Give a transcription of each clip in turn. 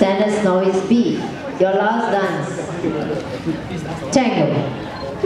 Standards Novice B. Your last dance. Tango.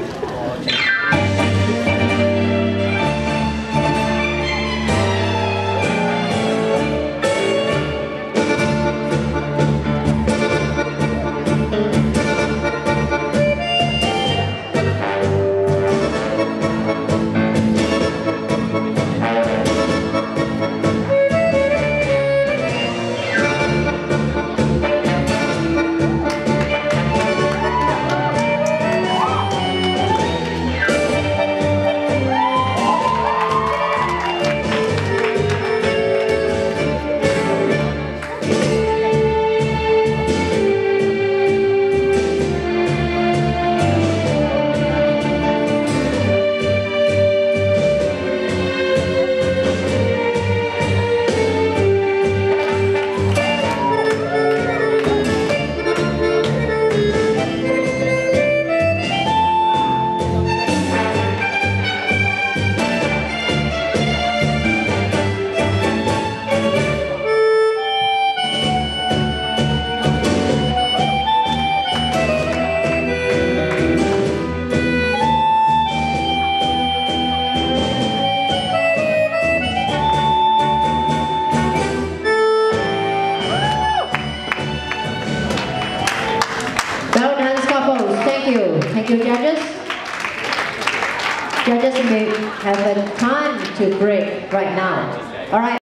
Well done, couples. Thank you. Thank you, judges. Judges may have a time to break right now. All right.